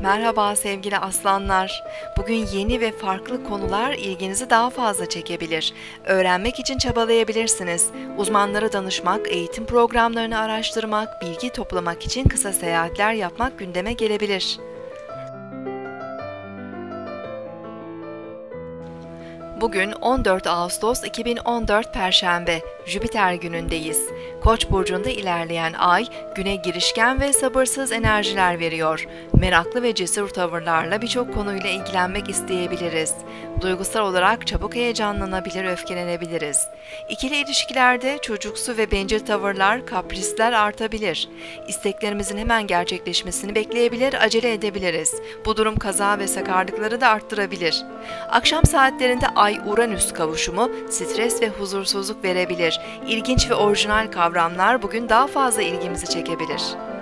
Merhaba sevgili aslanlar. Bugün yeni ve farklı konular ilginizi daha fazla çekebilir. Öğrenmek için çabalayabilirsiniz. Uzmanlara danışmak, eğitim programlarını araştırmak, bilgi toplamak için kısa seyahatler yapmak gündeme gelebilir. Bugün 14 Ağustos 2014 Perşembe, Jüpiter günündeyiz. Koç burcunda ilerleyen ay, güne girişken ve sabırsız enerjiler veriyor. Meraklı ve cesur tavırlarla birçok konuyla ilgilenmek isteyebiliriz. Duygusal olarak çabuk heyecanlanabilir, öfkelenebiliriz. İkili ilişkilerde çocuksu ve bencil tavırlar, kaprisler artabilir. İsteklerimizin hemen gerçekleşmesini bekleyebilir, acele edebiliriz. Bu durum kaza ve sakarlıkları da arttırabilir. Akşam saatlerinde Ay-Uranüs kavuşumu stres ve huzursuzluk verebilir. İlginç ve orijinal kavramlar bugün daha fazla ilgimizi çekebilir.